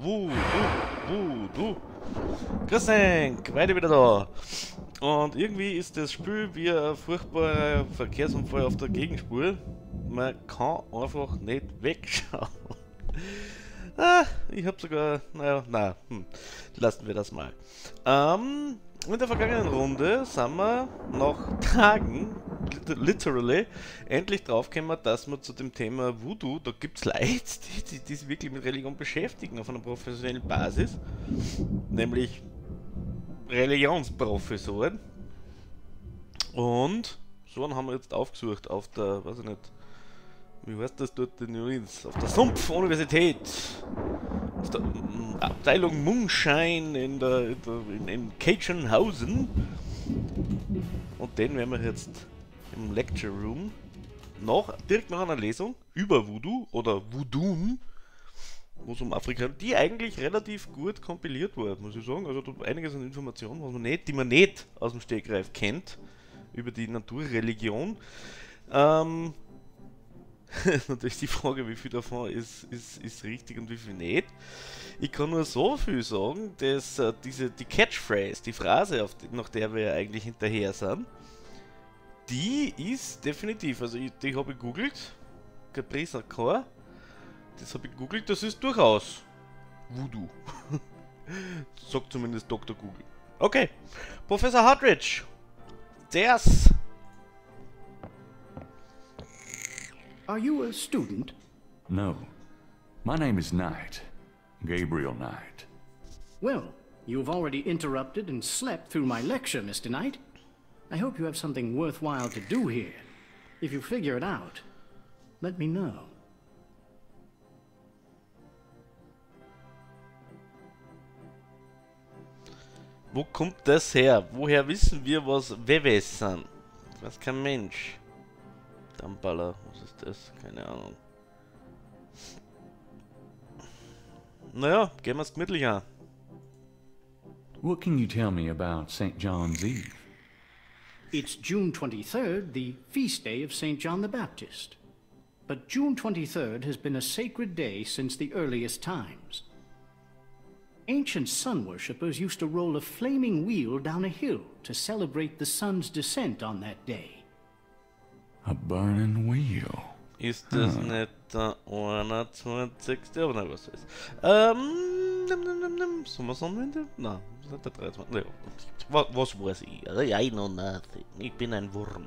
Voodoo. Grüß dich, weiter wieder da. Und irgendwie ist das Spiel wie ein furchtbarer Verkehrsunfall auf der Gegenspur. Man kann einfach nicht wegschauen. Ich habe sogar, lassen wir das mal. In der vergangenen Runde sind wir nach Tagen, literally, endlich draufgekommen, dass wir zu dem Thema Voodoo, da gibt es Leute, die sich wirklich mit Religion beschäftigen auf einer professionellen Basis, nämlich Religionsprofessoren. Und so einen haben wir jetzt aufgesucht auf der, weiß ich nicht, wie heißt das dort in New Orleans? Auf der Sumpf-Universität. Auf der Abteilung Moonshine in Cajunhausen. Und den werden wir jetzt im Lecture Room direkt nach einer Lesung über Voodoo oder Voodoo, wo es um Afrika, die eigentlich relativ gut kompiliert war, muss ich sagen. Also da einiges an Informationen, die man nicht aus dem Stegreif kennt, über die Naturreligion. Natürlich die Frage, wie viel davon ist richtig und wie viel nicht. Ich kann nur so viel sagen, dass die Catchphrase, die Phrase, nach der wir eigentlich hinterher sind, die ist definitiv, also die habe ich gegoogelt, Capresa Core, das habe ich gegoogelt, das ist durchaus Voodoo. Sagt zumindest Dr. Google. Okay, Professor Hartridge, there's... Are you a student? No. My name is Knight. Gabriel Knight. Well, you've already interrupted and slept through my lecture, Mr. Knight. I hope you have something worthwhile to do here. If you figure it out, let me know. Wo kommt das her? Woher wissen wir, was Wewes sind? Was kein Mensch. Dampballer, was ist das? Keine Ahnung. Naja, gehen wir es gemütlich an. What can you tell me about St. John's Eve? It's June 23rd, the feast day of St. John the Baptist. But June 23rd has been a sacred day since the earliest times. Ancient sun worshippers used to roll a flaming wheel down a hill to celebrate the sun's descent on that day. A burning wheel. Ist das nicht der 21. Aber nein, was ist? Sommersonnenwende? Nein, das ist nicht der 23. Nee, was weiß ich? I know nothing. Ich bin ein Wurm.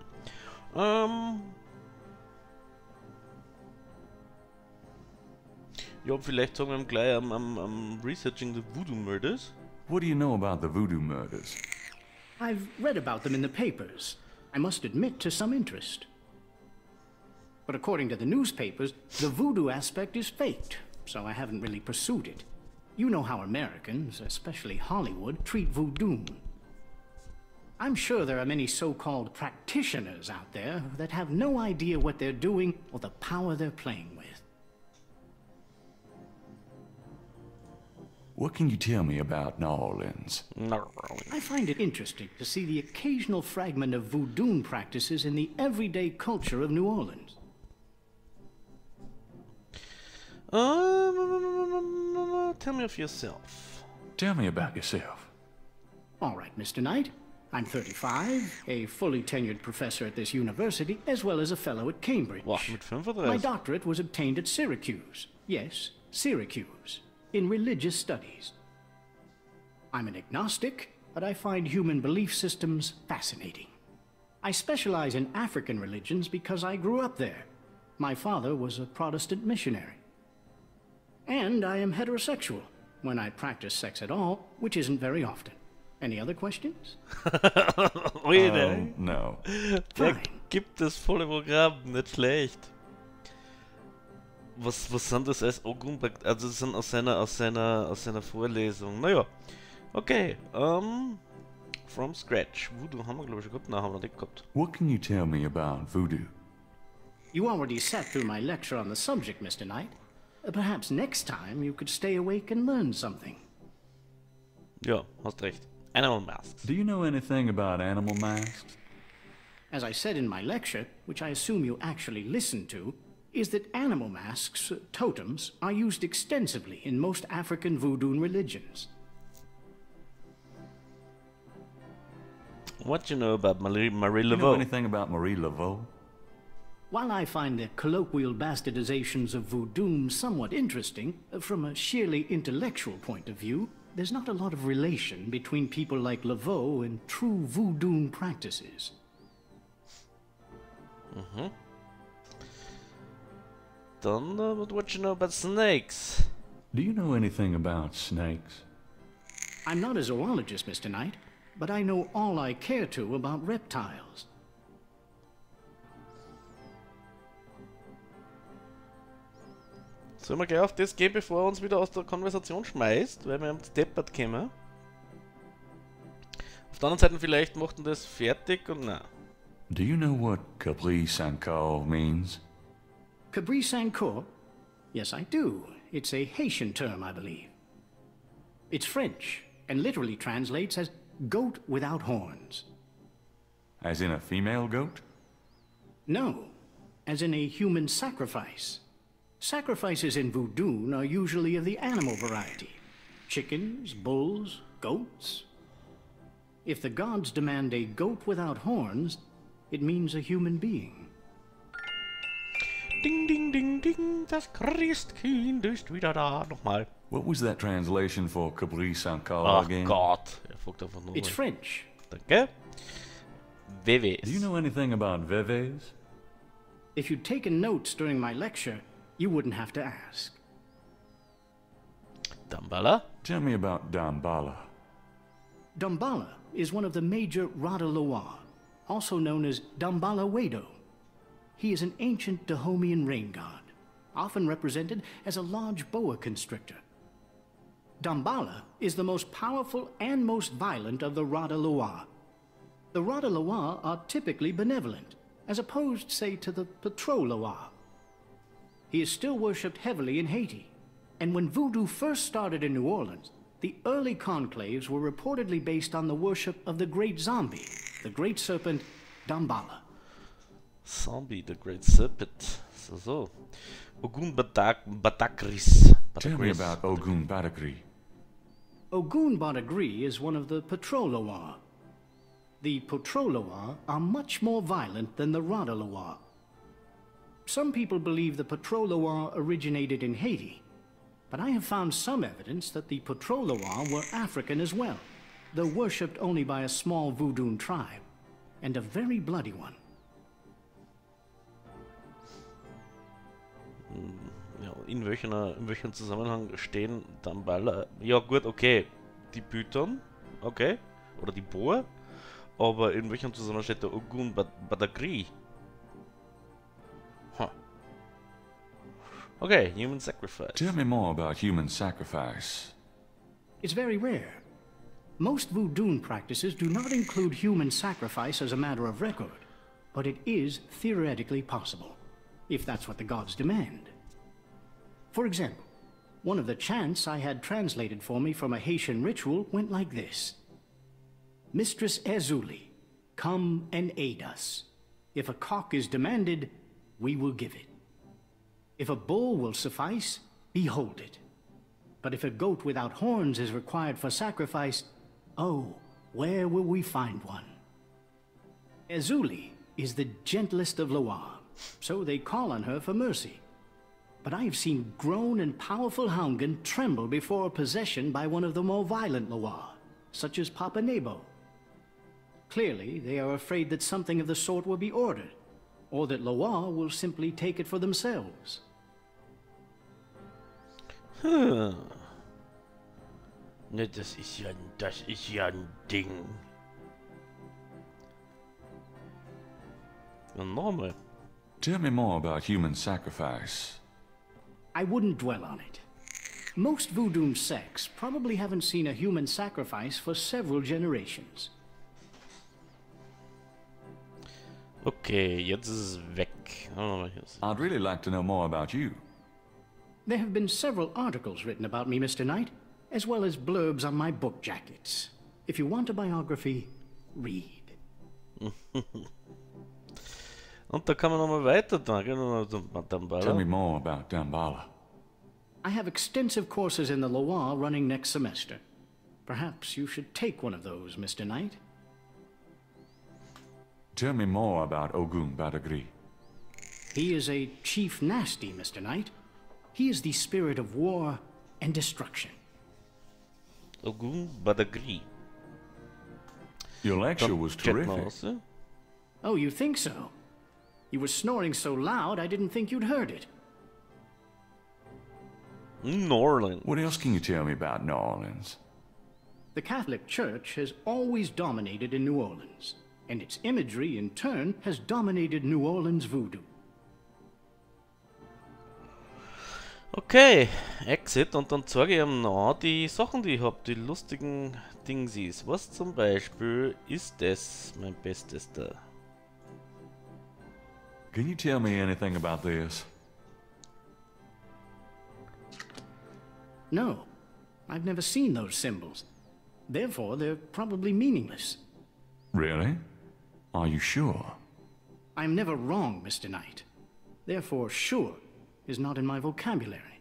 Ja, vielleicht sagen wir gleich am Researching the Voodoo Murders. What do you know about the voodoo murders? I've read about them in the papers. I must admit to some interest. But according to the newspapers, the voodoo aspect is faked, so I haven't really pursued it. You know how Americans, especially Hollywood, treat voodoo. I'm sure there are many so-called practitioners out there that have no idea what they're doing or the power they're playing with. What can you tell me about New Orleans? I find it interesting to see the occasional fragment of voodoo practices in the everyday culture of New Orleans. Tell me of yourself. Tell me about yourself. All right, Mr. Knight. I'm 35, a fully tenured professor at this university, as well as a fellow at Cambridge. Wow, mit 35. My doctorate was obtained at Syracuse. Yes, Syracuse. In religious studies. I'm an agnostic, but I find human belief systems fascinating. I specialize in African religions because I grew up there. My father was a Protestant missionary. And I am heterosexual, when I practice sex at all, which isn't very often. Any other questions? No. Der gibt das volle Programm, nicht schlecht. Was sind das als Argument? Also das sind aus seiner Vorlesung. Naja, okay. From scratch. Voodoo haben wir glaube ich schon gehabt. Nein, haben wir nicht gehabt. What can you tell me about voodoo? You already sat through my lecture on the subject, Mr. Knight. Perhaps next time you could stay awake and learn something. Ja, hast recht. Animal masks. Do you know anything about animal masks? As I said in my lecture, which I assume you actually listened to, is that animal masks, totems, are used extensively in most African voodoo religions. What do you know about Marie Do you know Laveau? anything about Marie Laveau? While I find the colloquial bastardizations of voodoo somewhat interesting, from a sheerly intellectual point of view, there's not a lot of relation between people like Laveau and true voodoo practices. Then, what do you know about snakes? Do you know anything about snakes? I'm not a zoologist, Mr. Knight, but I know all I care to about reptiles. Sollen wir gleich auf das gehen, bevor er uns wieder aus der Konversation schmeißt, weil wir haben deppert kommen. Auf der anderen Seite vielleicht macht er das fertig und na. Do you know what Capri Sanko means? Cabri Sancour? Yes, I do. It's a Haitian term, I believe. It's French, and literally translates as goat without horns. As in a female goat? No, as in a human sacrifice. Sacrifices in voodoo are usually of the animal variety. Chickens, bulls, goats. If the gods demand a goat without horns, it means a human being. Ding, ding, ding, ding, das Christkind ist wieder da. Nochmal. What was that translation for Capri Sanko Ach again? Gott. Er fragt einfach nur. It's French. Danke. WWs. Do you know anything about Veves? If you'd taken notes during my lecture, you wouldn't have to ask. Damballa? Tell me about Damballa. Damballa is one of the major Rada Loa, also known as Damballa Wado. He is an ancient Dahomian rain god, often represented as a large boa constrictor. Damballa is the most powerful and most violent of the Rada Loa. The Rada Loa are typically benevolent, as opposed, say, to the Patro Loa. He is still worshipped heavily in Haiti, and when voodoo first started in New Orleans, the early conclaves were reportedly based on the worship of the great zombie, the great serpent Damballa. Zombie, the Great Serpent. So. Ogun Badakris. Tell me about Ogun Badagri. Ogun Badagri is one of the Patroloa. The Patroloa are much more violent than the Radaloa. Some people believe the Patroloa originated in Haiti, but I have found some evidence that the Patroloa were African as well, though worshipped only by a small voodoo tribe, and a very bloody one. Ja, in welchem Zusammenhang stehen Damballa? Ja gut, okay. Die Python, okay. Oder die Boa. Aber in welchem Zusammenhang steht der Ogun Badagri? Huh. Okay, human sacrifice. Tell me more about human sacrifice. It's very rare. Most voodoo practices do not include human sacrifice as a matter of record, but it is theoretically possible, if that's what the gods demand. For example, one of the chants I had translated for me from a Haitian ritual went like this. Mistress Ezuli, come and aid us. If a cock is demanded, we will give it. If a bull will suffice, behold it. But if a goat without horns is required for sacrifice, oh, where will we find one? Ezuli is the gentlest of Loa, so they call on her for mercy. But I have seen grown and powerful Houngan tremble before a possession by one of the more violent Loa, such as Papa Nebo. Clearly, they are afraid that something of the sort will be ordered, or that Loa will simply take it for themselves. Hm. Ne, das ist ja ein Ding. Ja, nochmal. Tell me more about human sacrifice. I wouldn't dwell on it. Most voodoo sects probably haven't seen a human sacrifice for several generations. Okay, jetzt ist es weg. Oh, I'd really like to know more about you. There have been several articles written about me, Mr. Knight, as well as blurbs on my book jackets. If you want a biography, read. Und da kann man nochmal weiter, da gehen wir zum Tell me Dambala. more about Dambala. I have extensive courses in the Loire running next semester. Perhaps you should take one of those, Mr. Knight. Tell me more about Ogun Badagri. He is a chief nasty, Mr. Knight. He is the spirit of war and destruction. Ogun Badagri. Your lecture was Check mal terrific. aus, ja? Oh, you think so? You were snoring so loud I didn't think you'd heard it. New Orleans. What else can you tell me about New Orleans? The Catholic Church has always dominated in New Orleans, and its imagery in turn has dominated New Orleans voodoo. Okay, Exit und dann zeige ich ihm noch die Sachen, die ich habe, die lustigen Dingsies. Was zum Beispiel ist das, mein Bestester? Can you tell me anything about this? No, I've never seen those symbols. Therefore, they're probably meaningless. Really? Are you sure? I'm never wrong, Mr. Knight. Therefore, sure is not in my vocabulary.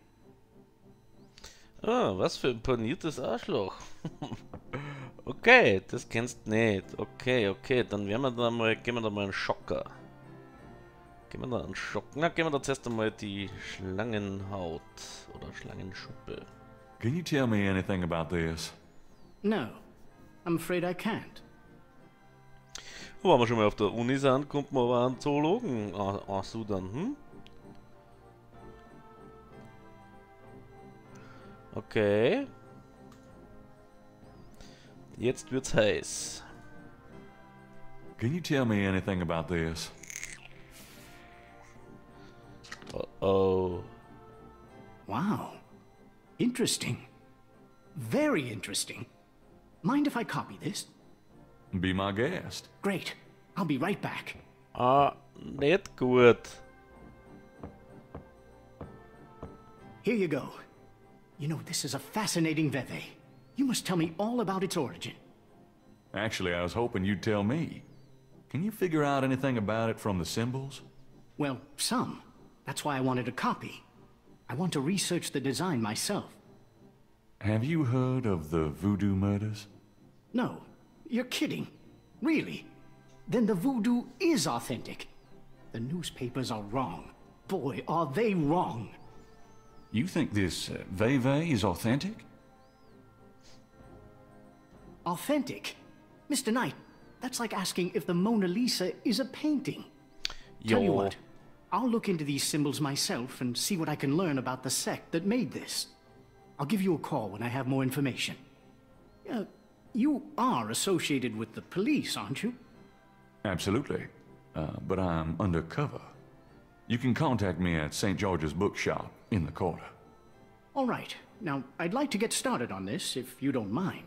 Ah, was für ein paniertes Arschloch. Okay, das kennst nicht. Okay, dann werden wir da mal, gehen wir da mal einen Schocker. Gehen wir da einen Schock. Na, gehen wir da zuerst einmal die Schlangenhaut oder Schlangenschuppe. Can you tell me anything about this? No, I'm afraid I can't. Wenn wir schon mal auf der Uni sind, kommt man aber einen Zoologen ansudern, hm? Okay. Jetzt wird's heiß. Can you tell me anything about this? Oh. Wow. Interesting. Very interesting. Mind if I copy this? Be my guest. Great. I'll be right back. Ah, nicht gut. Here you go. You know, this is a fascinating Veve. You must tell me all about its origin. Actually, I was hoping you'd tell me. Can you figure out anything about it from the symbols? Well, some. That's why I wanted a copy. I want to research the design myself. Have you heard of the voodoo murders? No, you're kidding. Really? Then the voodoo is authentic. The newspapers are wrong. Boy, are they wrong. You think this Veve is authentic? Authentic? Mr. Knight, that's like asking if the Mona Lisa is a painting. Tell you what, I'll look into these symbols myself and see what I can learn about the sect that made this. I'll give you a call when I have more information. You are associated with the police, aren't you? Absolutely. But I'm undercover. You can contact me at St. George's Bookshop in the quarter. All right. Now, I'd like to get started on this, if you don't mind.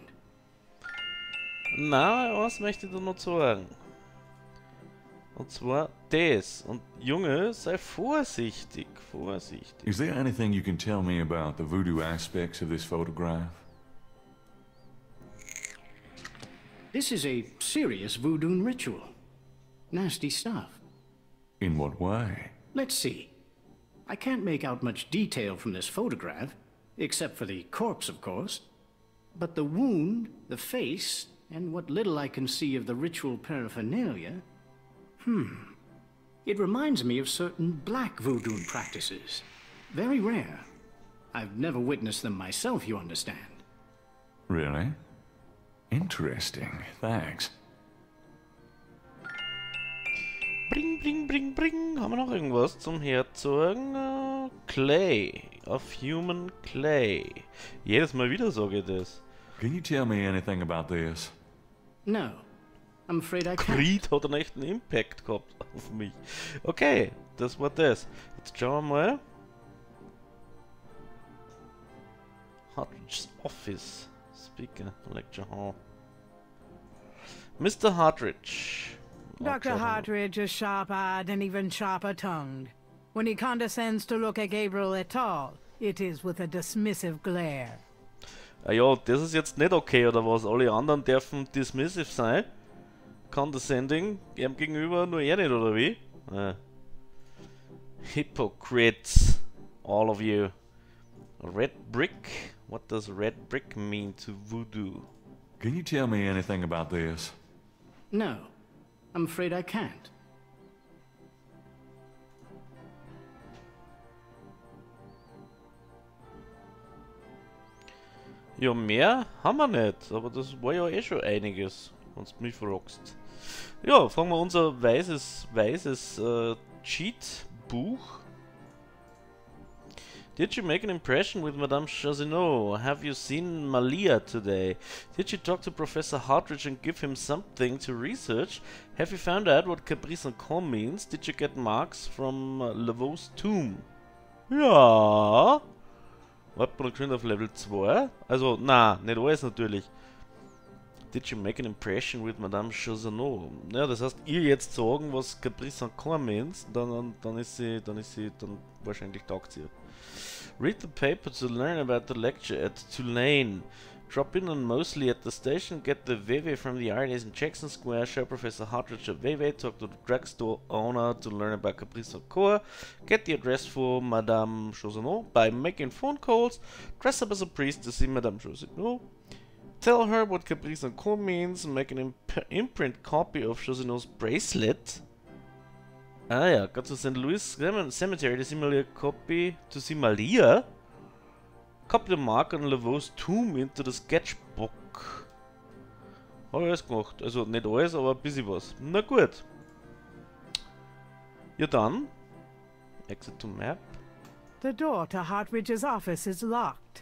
Na, was möchte ich da noch sagen? Und zwar das. Und Junge, sei vorsichtig, vorsichtig. Is there anything you can tell me about the voodoo aspects of this photograph? This is a serious voodoo ritual. Nasty stuff. In what way? Let's see. I can't make out much detail from this photograph, except for the corpse, of course. But the wound, the face, and what little I can see of the ritual paraphernalia... It reminds me of certain black voodoo practices. Very rare. I've never witnessed them myself, you understand. Really? Interesting. Thanks. Bring, bring, bring, bring. Haben wir noch irgendwas zum Herzogen? Clay. Of Human Clay. Jedes Mal wieder sage ich das. Can you tell me anything about this? No, I'm afraid I can't. Creed hat einen echten Impact gehabt auf mich. Okay, das war das. Jetzt schauen wir mal. Hartridge's Office. Speaker, Lecture Hall. Mr. Hartridge. Dr. Hartridge is sharp-eyed and even sharper-tongued. When he condescends to look at Gabriel at all, it is with a dismissive glare. Ah ja, das ist jetzt nicht okay, oder was? Alle anderen dürfen dismissive sein. Condescending, ihm gegenüber, nur er nicht, oder wie? Hypocrites, all of you. Red brick? What does red brick mean to voodoo? Can you tell me anything about this? No, I'm afraid I can't. Ja, mehr haben wir nicht, aber das war ja eh schon einiges, wenn du mich fragst. Ja, fangen wir unser weißes Cheat-Buch. Did you make an impression with Madame Chazino? Have you seen Malia today? Did you talk to Professor Hartridge and give him something to research? Have you found out what Caprice and Con means? Did you get marks from Laveau's tomb? Ja. Warten wir noch schön auf Level 2. Also, na, nicht alles natürlich. Did you make an impression with Madame Chazino? Ja, das heißt, ihr jetzt sagen, was Caprice and Con means, dann wahrscheinlich taugt sie. Read the paper to learn about the lecture at Tulane. Drop in on Mosley at the station, get the Veve from the RNAs in Jackson Square, show Professor Hartridge a Veve, talk to the drugstore owner to learn about Caprice and Core, get the address for Madame Chazino by making phone calls, dress up as a priest to see Madame Chazino, tell her what Caprice and Core means, make an imprint copy of Chazino's bracelet. Ah ja, go to St. Louis Cemetery to see Malia copy, copy the mark on Laveau's tomb into the sketchbook. Hab ich alles gemacht. Also nicht alles, aber ein bisschen was. Na gut. Ja dann. Exit to map. The door to Hartridge's office is locked.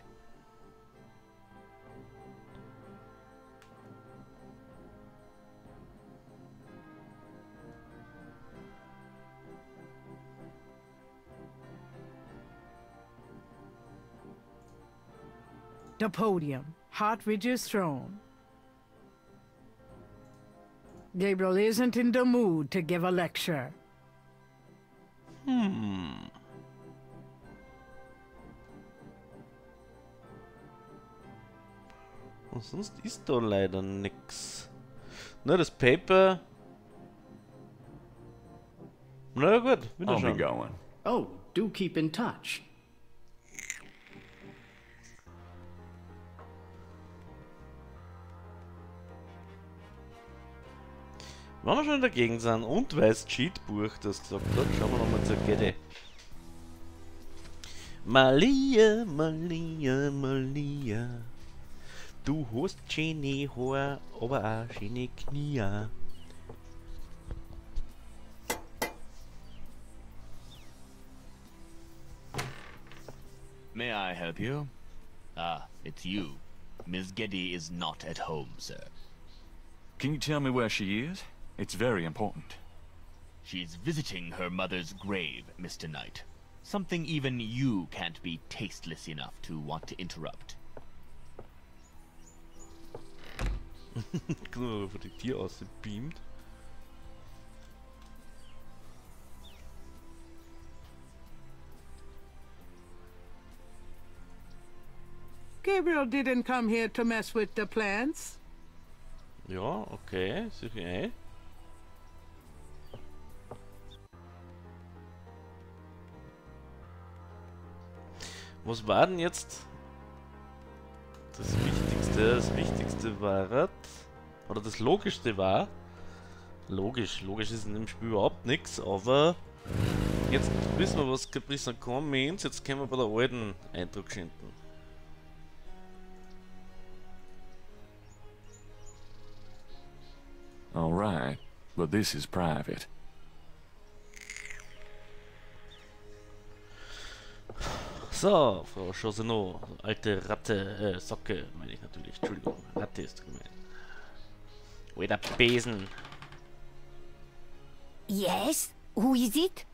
The podium, Hartridge's throne. Gabriel isn't in the mood to give a lecture. Und sonst ist da leider nix. Nur das Paper. Na gut, wieder I'll be schauen. going. Oh, do keep in touch. Wenn wir schon in der Gegend sind und weiß Cheatbuch das gesagt hat, schauen wir nochmal zur Kette. Malia, Malia, Malia. Du hast schöne Haare, aber auch schöne Knie. May I help you? Ah, it's you. Miss Geddy is not at home, sir. Can you tell me where she is? It's very important. She's visiting her mother's grave, Mr. Knight. Something even you can't be tasteless enough to want to interrupt. Genau, von die Tier ausgebeamt. Gabriel didn't come here to mess with the plants. Ja, okay, sicher ein. Was war denn jetzt das Wichtigste? Das Wichtigste war, oder das Logischste war, logisch ist in dem Spiel überhaupt nichts, aber jetzt wissen wir, was Caprice and Con means, jetzt können wir bei der alten Eindruck schinden. All right, but this is private. So, Frau Chazino, alte Ratte, Socke, meine ich natürlich, Entschuldigung, Ratte ist gemeint. Oder Besen. Yes? Who is it?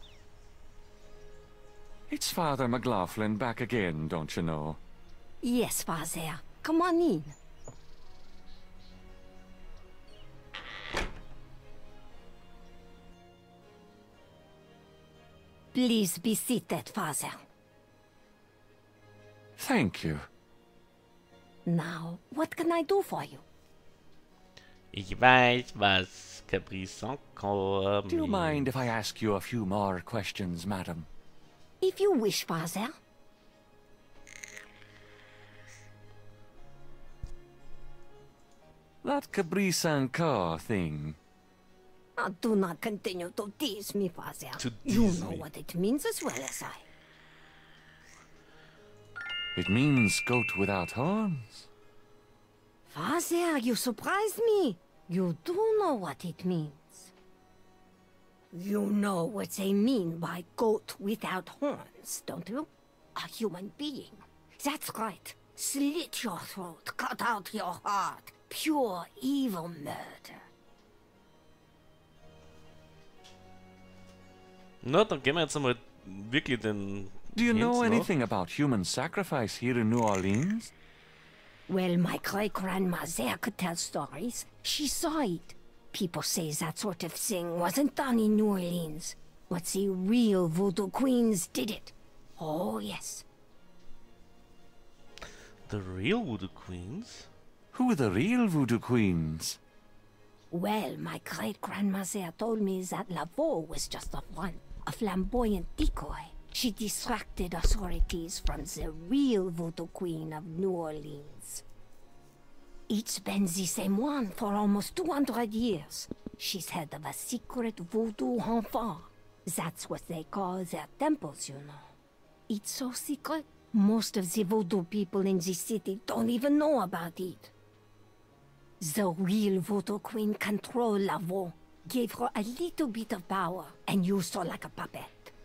It's Father McLaughlin back again, don't you know? Yes, Father. Come on in. Please be seated, Father. Thank you. Now, what can I do for you? Ich weiß, was Caprice Do you mind if I ask you a few more questions, madam? If you wish, Father. That Caprice encore thing. Do not continue to tease me, Father. To You tease know me. what it means as well as I. It means goat without horns. Father, you surprised me. You do know what it means. You know what they mean by goat without horns, don't you? A human being. That's right. Slit your throat, cut out your heart. Pure evil murder. Na, dann gehen wir jetzt einmal wirklich den... Do you know Hints nach. anything about human sacrifice here in New Orleans? Well, my great-grandma there could tell stories. She saw it. People say that sort of thing wasn't done in New Orleans, but the real voodoo queens did it. Oh, yes. The real Voodoo Queens? Who are the real voodoo queens? Well, my great-grandma there told me that Laveau was just a front, a flamboyant decoy. She distracted authorities from the real voodoo queen of New Orleans. It's been the same one for almost 200 years. She's head of a secret voodoo enfant. That's what they call their temples, you know. It's so secret, most of the voodoo people in the city don't even know about it. The real voodoo queen controlled Laveau, gave her a little bit of power, and used her like a puppet.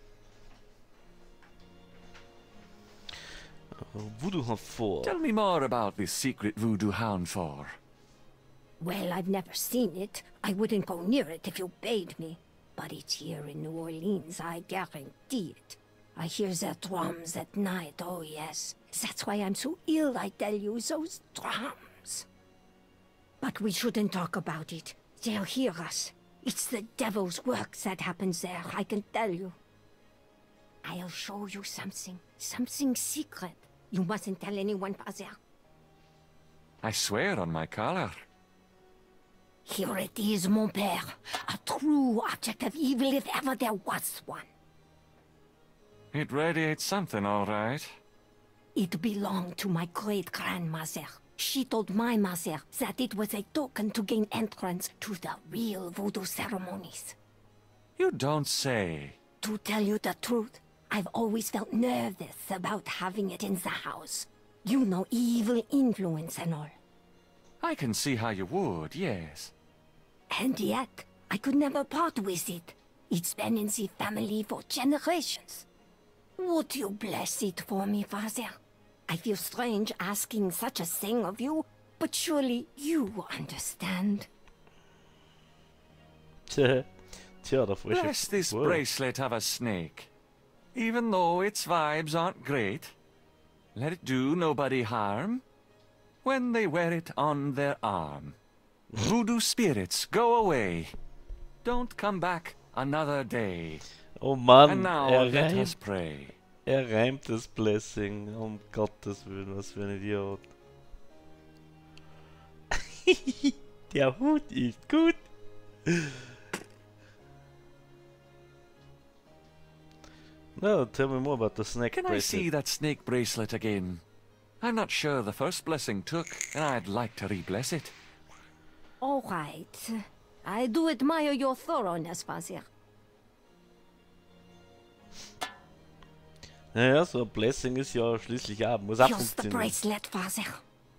Voodoo Hunt 4. Tell me more about this secret voodoo hound for. Well, I've never seen it. I wouldn't go near it if you bade me. But it's here in New Orleans, I guarantee it. I hear their drums at night, oh yes. That's why I'm so ill, I tell you, those drums. But we shouldn't talk about it. They'll hear us. It's the devil's work that happens there, I can tell you. I'll show you something. Something secret. You mustn't tell anyone, Father. I swear on my collar. Here it is, mon père. A true object of evil if ever there was one. It radiates something, all right. It belonged to my great-grandmother. She told my mother that it was a token to gain entrance to the real voodoo ceremonies. You don't say. To tell you the truth, I've always felt nervous about having it in the house. You know, evil influence and all. I can see how you would, yes. And yet, I could never part with it. It's been in the family for generations. Would you bless it for me, Father? I feel strange asking such a thing of you, but surely you understand. Tja, da får jag Bless this bracelet of a snake. Even though its vibes aren't great, let it do nobody harm. When they wear it on their arm, voodoo spirits go away. Don't come back another day. Oh Mann, And now let us pray. reimt das Blessing. Um Gottes Willen, was für ein Idiot. Der Hut ist gut. No, tell me more about the snake Can I see bracelet. that snake bracelet again? I'm not sure the first blessing took, and I'd like to re-bless it. All right. I do admire your thoroughness, Father. Naja, so ein Blessing ist ja schließlich auch, muss auch Here's the funktionieren. bracelet, Father.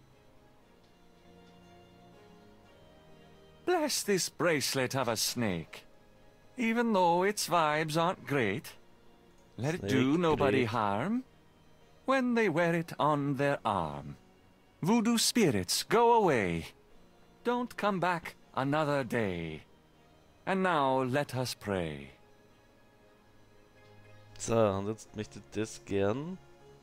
Bless this bracelet of a snake. Even though its vibes aren't great, let it do Snake nobody great. harm. When they wear it on their arm, voodoo spirits go away. Don't come back another day. And now let us pray. So, und jetzt möchte ich das gern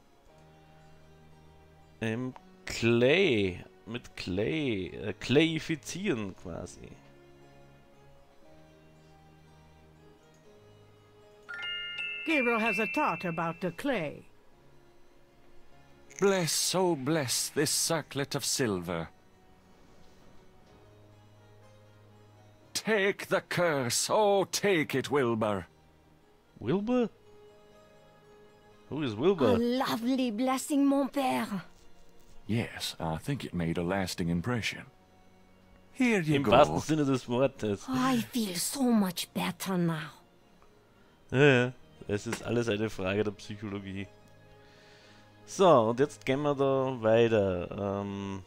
im Clay, mit Clay, clayifizieren quasi. Gabriel has a thought about the clay. Bless, oh bless this circlet of silver. Take the curse. Oh, take it, Wilbur. Wilbur? Who is A Wilbur? lovely blessing, mon père. Yes, I think it made a lasting impression. Here you Im go. wahrsten Sinne des Wortes. I feel so much better now. Ja, es ist alles eine Frage der Psychologie. So, und jetzt gehen wir da weiter.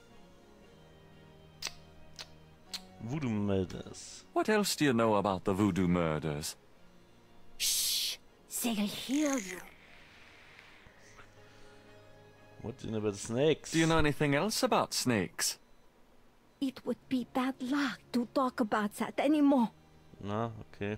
Voodoo Murders. What else do you know about the voodoo murders? Shh, they'll hear you. What do you know about snakes? Do you know anything else about snakes? It would be bad luck to talk about that anymore. Na, okay.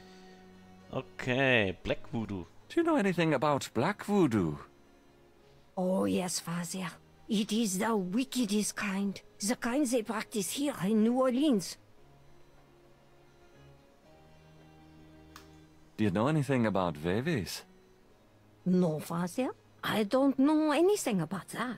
Okay, Black Voodoo. Do you know anything about black voodoo? Oh yes, Father. It is the wickedest kind. The kind they practice here in New Orleans. Do you know anything about Veves? No, Father. I don't know anything about that.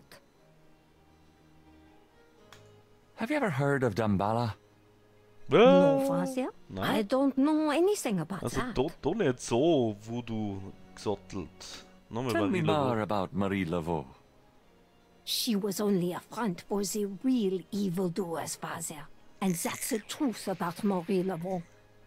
Have you ever heard of Damballa? No, Father. No. I don't know anything about Also that. da nicht so Voodoo gesottelt. Nochmal Tell me Marie more Laveau. about Marie Laveau. She was only a front for the real evildoers, Father. And that's the truth about Marie Laveau.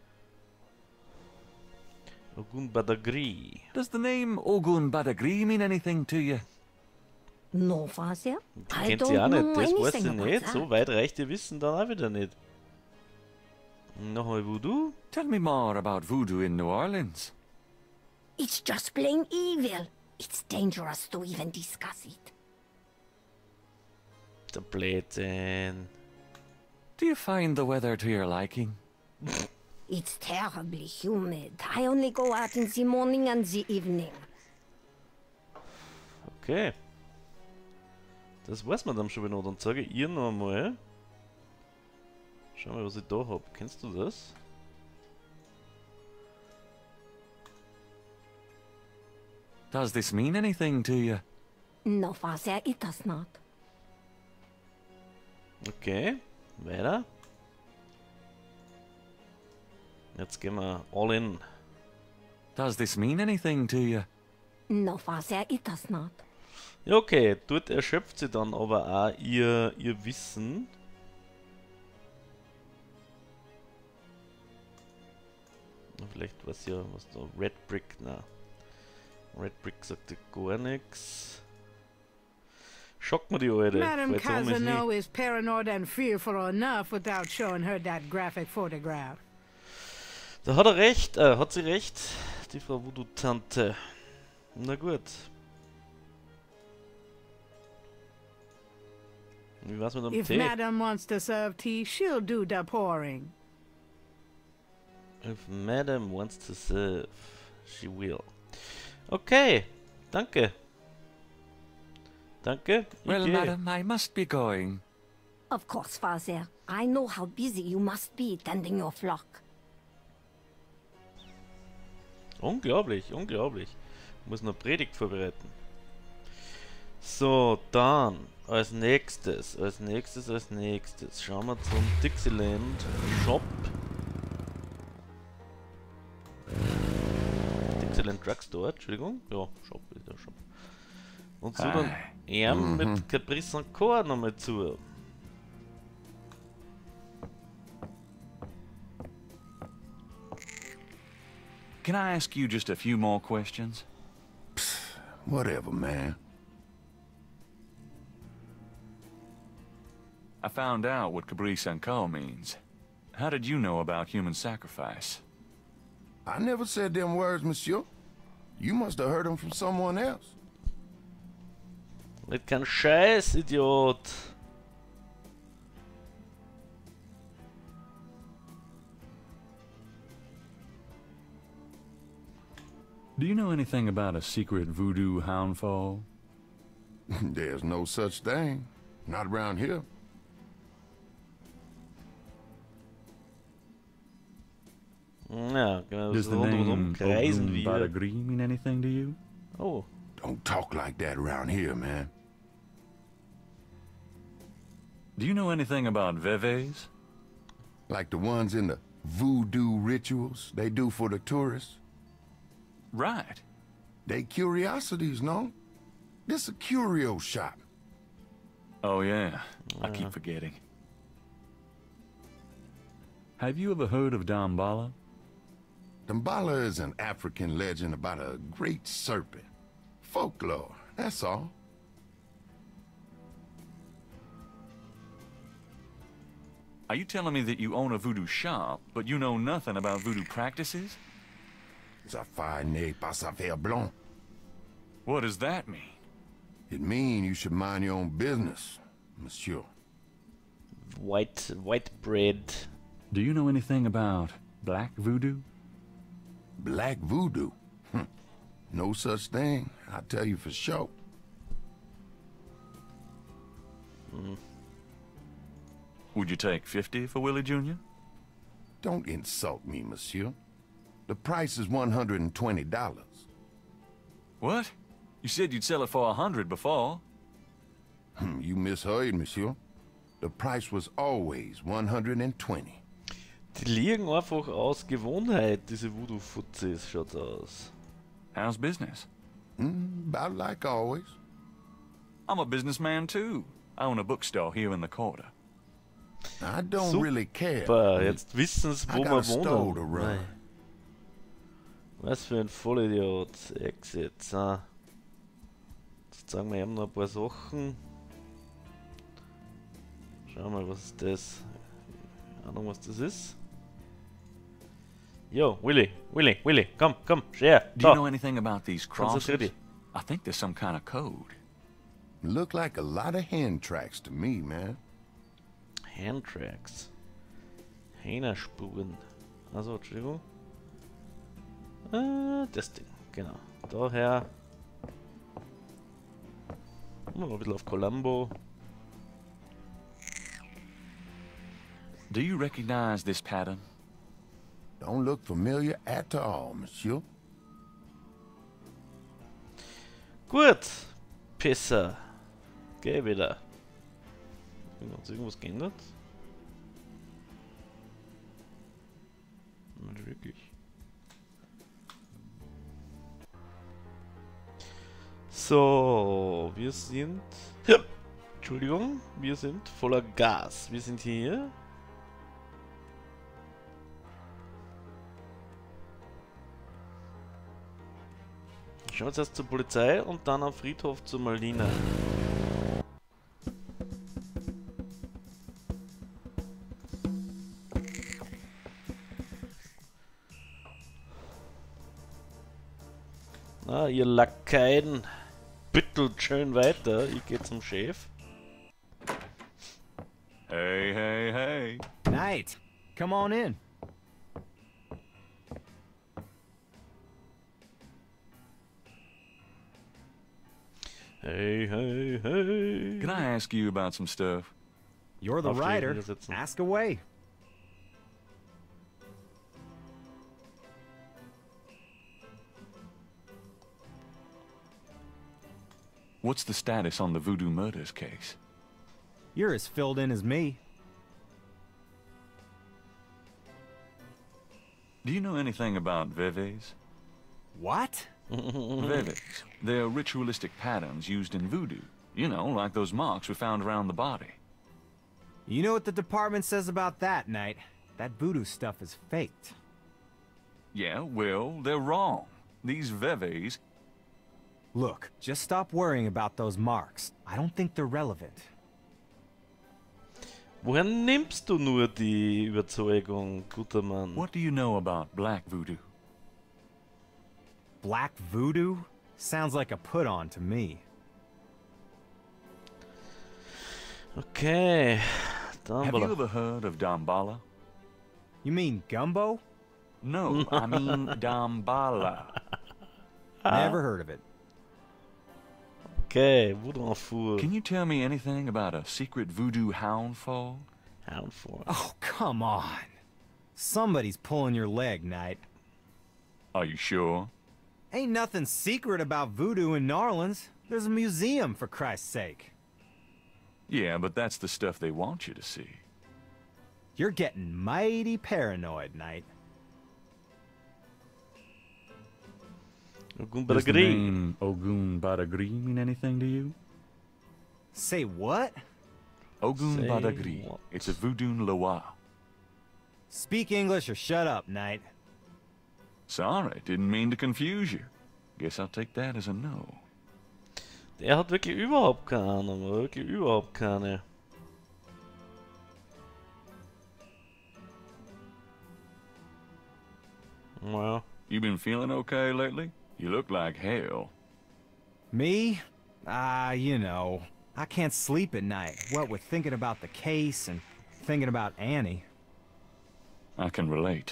Ogun Badagri. Does the name Ogun Badagri mean anything to you? No, Father. I Kennt sie auch don't nicht, know das weiß anything sie about nicht. So that. weit reicht ihr Wissen dann auch wieder nicht. Nochmal Voodoo? Tell me more about voodoo in New Orleans. It's just plain evil. It's dangerous to even discuss it. Der Blödsinn. Do you find the weather to your liking? It's terribly humid. I only go out in the morning and the evening. Okay. Das weiß man dann schon wieder. Dann sage ich ihr noch einmal. Schau mal, was ich da habe. Kennst du das? Does this mean anything to you? No, Father, it does not. Okay. Weiter. Jetzt gehen wir all in. Does this mean anything to you? No, Father, it does not. Ja, okay. Dort erschöpft sie dann aber auch ihr Wissen. Vielleicht was ja, was da. Red Brick, na. Red Brick sagt gar nichts. Schockt mir die Alte. Madame Fällt sie um mich Casino hin. is paranoid and fearful enough without showing her that graphic photograph. Da hat er recht, hat sie recht, die Frau Voodoo-Tante. Na gut. Wie war's mit dem If Tee? Madame wants to serve tea, she'll do the pouring. If Madam wants to serve, she will. Okay, danke. Danke. Well, gehe. madam, I must be going. Of course, Father. I know how busy you must be tending your flock. Unglaublich, unglaublich. Ich muss noch Predigt vorbereiten. So, dann als nächstes. Schauen wir zum Dixieland Shop. Dixieland Drugstore, Entschuldigung. Ja, Shop ist der Shop. Und so dann mit Caprice Encore nochmal zu. Can I ask you just a few more questions? Whatever, man. I found out what Caprice Encore means. How did you know about human sacrifice? I never said them words, monsieur. You must have heard them from someone else. Nicht kein Scheiß, Idiot. Do you know anything about a secret voodoo houndfall? There's no such thing. Not around here. Ja, genau. Does So the rundum name kreisen Ogun wir. Badagri mean anything to you? Oh, Don't talk like that around here, man. Do you know anything about Veves? Like the ones in the voodoo rituals they do for the tourists? Right. They curiosities, no? This a curio shop. Oh, yeah. I keep forgetting. Have you ever heard of Damballa? Damballa is an African legend about a great serpent. Folklore, that's all. Are you telling me that you own a voodoo shop, but you know nothing about voodoo practices? Ça n'est pas affaire blanc. What does that mean? It means you should mind your own business, monsieur. White bread. Do you know anything about black voodoo? Black voodoo? No such thing, I tell you for sure. Would you take 50 for Willie Jr.? Don't insult me, monsieur. The price is $120. What? You said you'd sell it for 100 before. You misheard, monsieur. The price was always 120. Die liegen einfach aus Gewohnheit, diese Voodoo-Fuzis, schaut's aus. How's business? About like always. I'm a businessman too. I own a bookstore here in the quarter. I don't really care. Super, jetzt wissen's, wo I got a wir stole to wohnen. run. Nein. Was für ein Vollidiot. Exit. So. Jetzt sagen wir eben noch ein paar Sachen. Schauen wir mal, was ist das? Keine Ahnung, was das ist. Yo, Willy, komm, share. Do you know anything about these crosses? Konzentrier dich. I think there's some kind of code. Look like a lot of hand tracks to me, man. Handtracks. Hängerspuren. Also, Entschuldigung. Das Ding, genau. Daher. Mal ein bisschen auf Columbo. Do you recognize this pattern? Don't look familiar at all, monsieur. Gut. Pisser. Geh wieder. Hat sich irgendwas geändert? Nicht wirklich. So, wir sind... Entschuldigung, wir sind voller Gas. Wir sind hier. Schauen wir jetzt erst zur Polizei und dann am Friedhof zur Malina. Na, ihr Lakaien, büttelt schön weiter. Ich gehe zum Chef. Hey, hey, hey. Knight, come on in. Hey, hey, hey. Can I ask you about some stuff? You're the Auf die writer. hier sitzen. Ask away. What's the status on the Voodoo Murders case? You're as filled in as me. Do you know anything about Veves? What? Veves. They're ritualistic patterns used in voodoo. You know, like those marks we found around the body. You know what the department says about that, Knight? That voodoo stuff is faked. Yeah, well, they're wrong. These Veves... Look, just stop worrying about those marks. I don't think they're relevant. Woher nimmst du nur die Überzeugung, guter Mann? What do you know about black voodoo? Black voodoo? Sounds like a put-on to me. Okay. Have you ever heard of Damballa? You mean gumbo? No, I mean Damballa. Never heard of it. Okay, Voodoo-Enfour. Can you tell me anything about a secret voodoo hound fall? Houndfall. Oh, come on. Somebody's pulling your leg, Knight. Are you sure? Ain't nothing secret about voodoo in Narlands. There's a museum, for Christ's sake. Yeah, but that's the stuff they want you to see. You're getting mighty paranoid, Knight. Ogun Does the Badagri. name Ogun Badagri mean anything to you? Say what? Ogun Say Badagri. what? It's a voodoo Loa. Speak English or shut up, Knight. Sorry, didn't mean to confuse you. Guess I'll take that as a no. Der hat wirklich überhaupt keine Ahnung, wirklich überhaupt keine. Well, You been feeling okay lately? You look like hell. Me? You know. I can't sleep at night, what with thinking about the case and thinking about Annie. I can relate.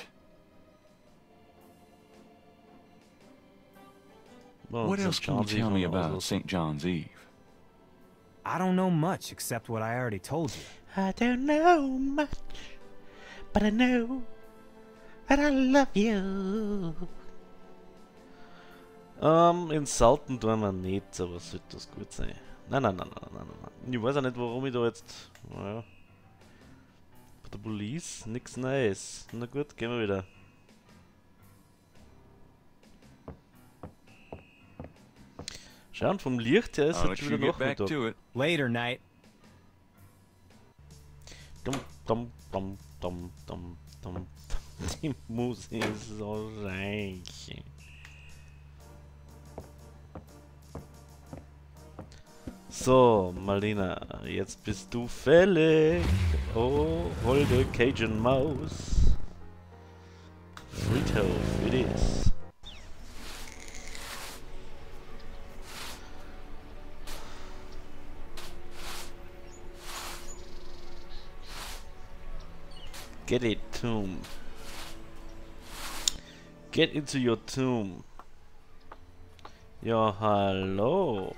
well, What St. else can you John's tell me Eve about also. St. John's Eve? I don't know much except what I already told you. I don't know much, but I know that I love you. Insulten tun wir nicht, aber sollte das gut sein. Nein. Ich weiß auch nicht, warum ich da jetzt. Naja. Bei der Police nix Neues. Na gut, gehen wir wieder. Schauen, vom Licht her ist I'll jetzt let schon you wieder get back Nachmittag. to it. Later, Knight. Dum. Die Musik ist so reich. So, Marlena, jetzt bist du fällig. Oh, holde Cajun Maus. Friedhof, it is. Get it, tomb. Get into your tomb. Ja, hallo.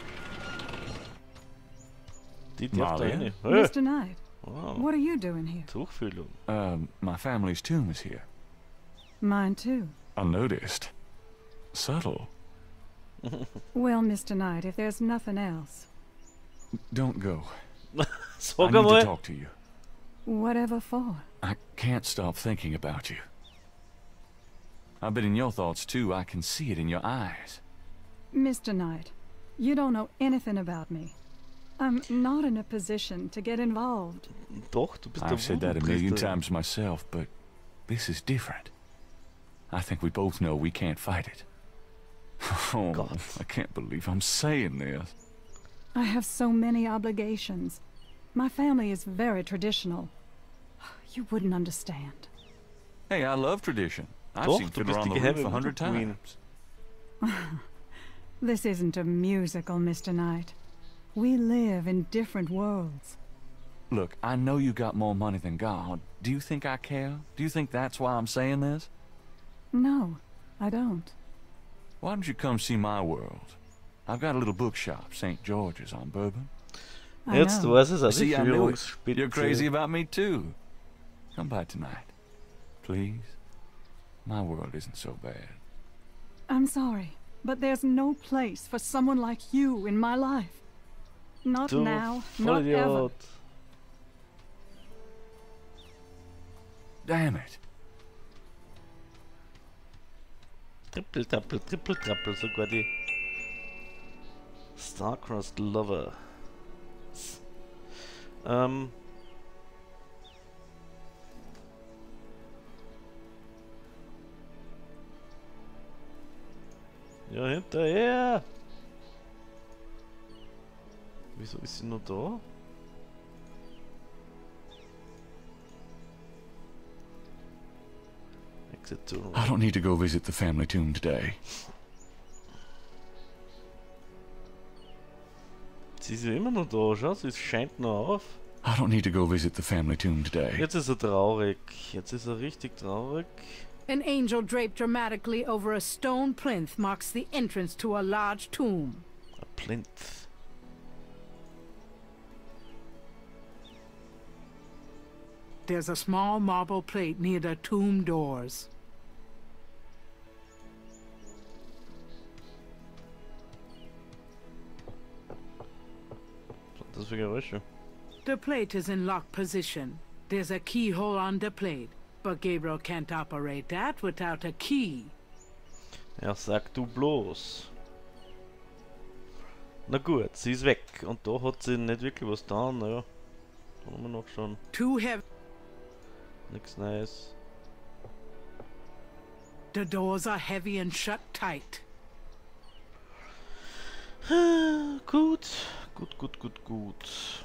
Die darf da Malia? rein. Hey. Mr. Knight, Wow. what are you doing here? Tuchfühlung. My family's tomb is here. Mine too. Unnoticed. Subtle. Well, Mr. Knight, if there's nothing else, Don't go. I Sag need to einmal. talk to you. whatever for. I can't stop thinking about you. I've been in your thoughts too. I can see it in your eyes. Mr. Knight, you don't know anything about me. I'm not in a position to get involved. Doch, du bist der I've said that a million Voodoo-Priesterin. times myself, but this is different. I think we both know we can't fight it. Oh, God. I can't believe I'm saying this. I have so many obligations. My family is very traditional. You wouldn't understand. Hey, I love tradition. I've Doch, seen du Fiddler bist on die the geheime Roof 100 Voodoo Queen. times. This isn't a musical, Mr. Knight. We live in different worlds. Look, I know you got more money than God. Do you think I care? Do you think that's why I'm saying this? No, I don't. Why don't you come see my world? I've got a little bookshop, St. George's on Bourbon. I Jetzt know. weiß es auch See, die I knew it. Führungsspitze. You're crazy about me too. Come by tonight. Please. My world isn't so bad. I'm sorry, but there's no place for someone like you in my life. Not Du now, not ever. Vollidiot. Damn it. Trippel, trappel, sogar die Starcrossed Lover. Ja, hinterher! Wieso ist sie nur da? Exit to I don't need to go visit the family tomb today. Sie ist ja immer noch da, schau, sie scheint noch auf. I don't need to go visit the family tomb today. Jetzt ist er traurig. Jetzt ist er richtig traurig. An angel draped dramatically over a stone plinth marks the entrance to a large tomb. A plinth. There's a small marble plate near the tomb doors. Das für Geräusche. The plate is in locked position. There's a keyhole on the plate, but Gabriel can't operate that without a key. Ja, sag du bloß. Na gut, sie ist weg. Und da hat sie nicht wirklich was getan, naja. Da haben wir noch schon Too heavy. nichts Neues. The doors are heavy and shut tight. Gut, gut, gut, gut, gut.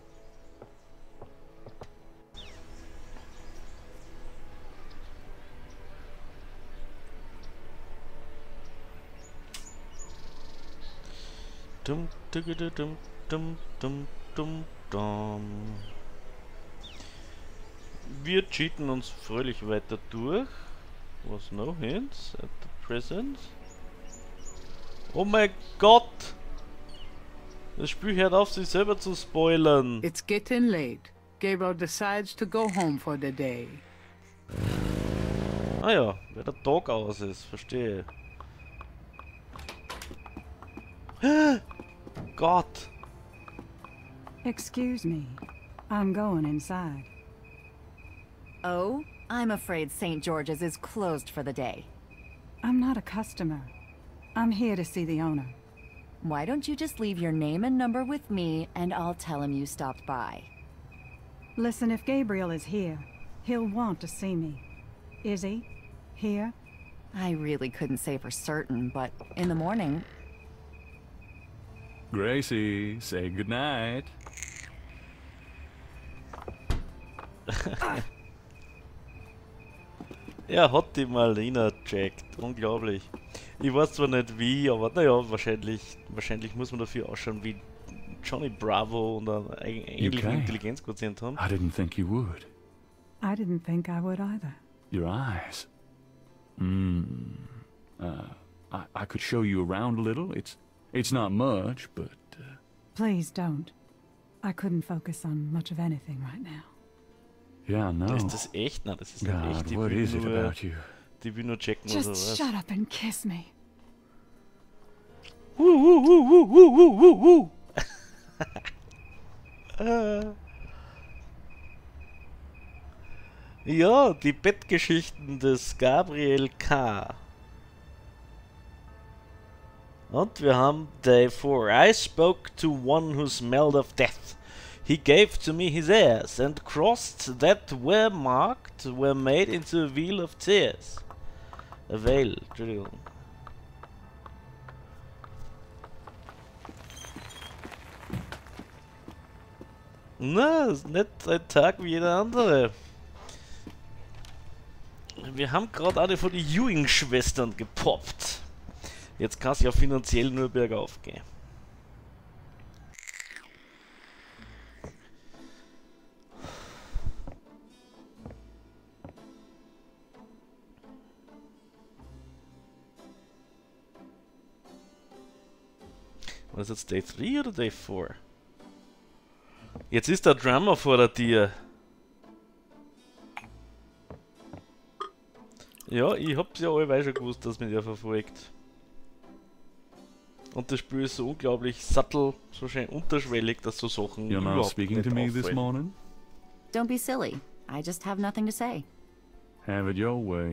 Dum, dum, dum, dum, dum, dum, dum. Wir cheaten uns fröhlich weiter durch. Was no hints at the present? Oh mein Gott! Das Spiel hört auf, sich selber zu spoilern. It's getting late. Gabriel decides to go home for the day. Ah ja, weil der Tag aus ist, verstehe. Gott! Excuse me. I'm going inside. Oh? I'm afraid St. George's is closed for the day. I'm not a customer. I'm here to see the owner. Why don't you just leave your name and number with me, and I'll tell him you stopped by. Listen, if Gabriel is here, he'll want to see me. Is he? Here? I really couldn't say for certain, but in the morning... Gracie, say goodnight. Er hat die Marlena checkt. Unglaublich. Ich weiß zwar nicht wie, aber naja, wahrscheinlich muss man dafür ausschauen wie Johnny Bravo und einen ähnlichen Intelligenzquotient haben. I didn't think you would. I didn't think I would either. Your eyes. I could show you around a little. It's not much, but... Please don't. I couldn't focus on much of anything right now. Yeah, no. Ist das echt? Nein, das ist nicht God, echt. what is it about you? Die will nur checken, was er Just weiß. shut up and kiss me. Ja, die Bettgeschichten des Gabriel K. Und wir haben Day 4. I spoke to one who smelled of death. He gave to me his ears, and crossed that were marked were made into a wheel of tears. A veil, Entschuldigung. Na, ist nicht ein Tag wie jeder andere. Wir haben gerade eine von den Ewing-Schwestern gepoppt. Jetzt kann es ja finanziell nur bergauf gehen. Was ist jetzt Day 3 oder Day 4? Jetzt ist der Drummer vor der Tür. Ja, ich hab's ja allweil schon gewusst, dass mich der verfolgt. Und das Spiel ist so unglaublich subtle, so schön unterschwellig, dass so Sachen You're not überhaupt speaking nicht to me this auffallen. morning? Don't be silly. I just have nothing to say. Have it your way.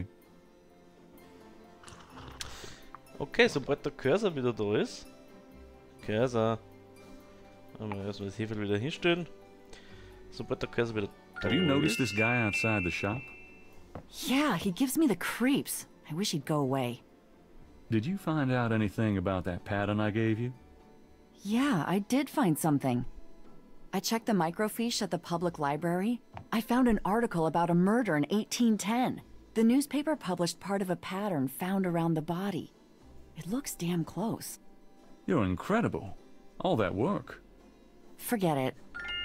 Okay, sobald der Cursor wieder da ist. Cursor. Erstmal das Hefe wieder hinstellen. Sobald der Cursor wieder da Have you noticed ist. this guy outside the shop? Yeah, he gives me the creeps. I wish he'd go away. Did you find out anything about that pattern I gave you? Yeah, I did find something. I checked the microfiche at the public library. I found an article about a murder in 1810. The newspaper published part of a pattern found around the body. It looks damn close. You're incredible. All that work. Forget it.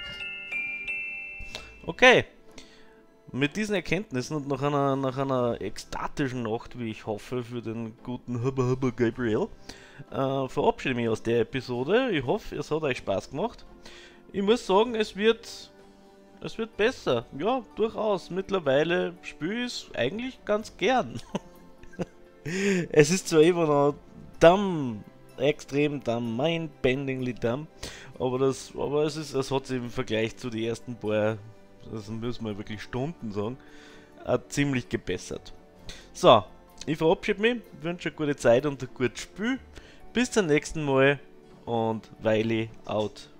Okay. Mit diesen Erkenntnissen und nach einer ekstatischen Nacht, wie ich hoffe, für den guten Hubba Gabriel, verabschiede ich mich aus der Episode. Ich hoffe, es hat euch Spaß gemacht. Ich muss sagen, es wird besser. Ja, durchaus. Mittlerweile spiele ich es eigentlich ganz gern. Es ist zwar immer noch dumm, extrem dumm, mind-bendingly dumm, aber es hat sich im Vergleich zu den ersten paar das müssen wir wirklich Stunden sagen, ziemlich gebessert. So, ich verabschiede mich, wünsche eine gute Zeit und ein gutes Spiel. Bis zum nächsten Mal und Weili out.